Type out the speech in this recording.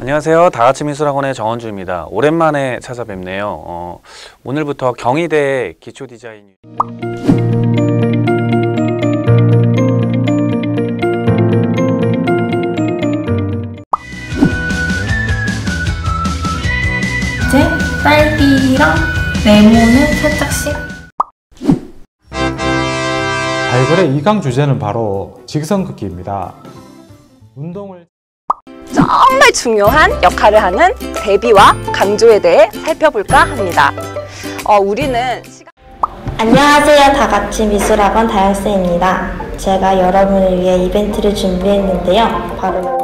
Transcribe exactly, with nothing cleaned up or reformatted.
안녕하세요. 다같이 미술학원의 정원주입니다. 오랜만에 찾아뵙네요. 어, 오늘부터 경희대 기초디자인 이제 딸기랑 레몬을 살짝씩. 발걸의 이 강 주제는 바로 직선 긋기입니다. 운동을 정말 중요한 역할을 하는 대비와 강조에 대해 살펴볼까 합니다. 어, 우리는 시간... 안녕하세요. 다같이 미술학원 다영쌤입니다. 제가 여러분을 위해 이벤트를 준비했는데요. 바로